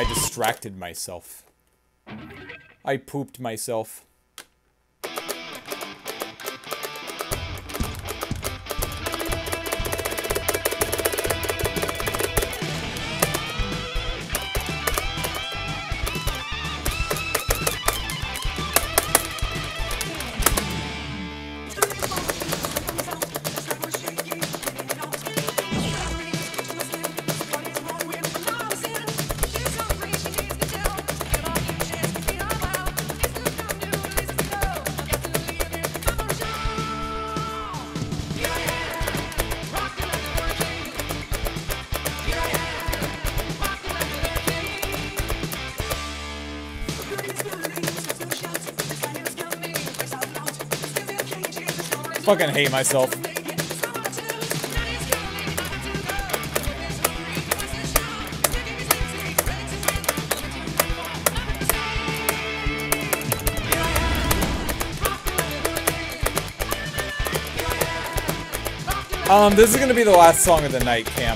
I distracted myself. I pooped myself. Fucking hate myself. This is gonna be the last song of the night, Cam.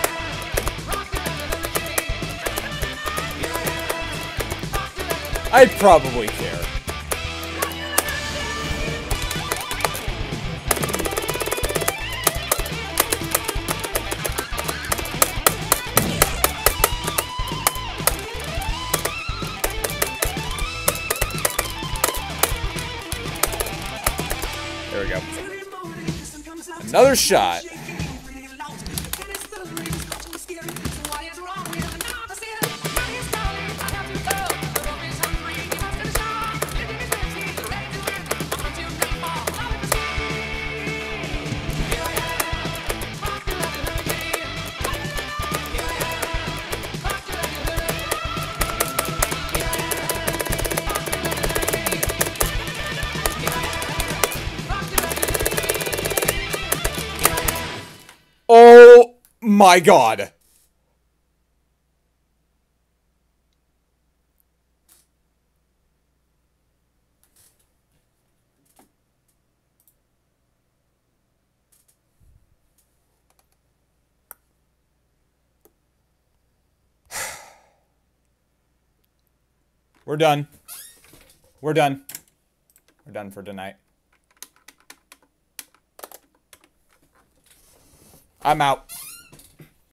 I'd probably care. There we go. Another shot. Oh my god. We're done. We're done. We're done for tonight. I'm out.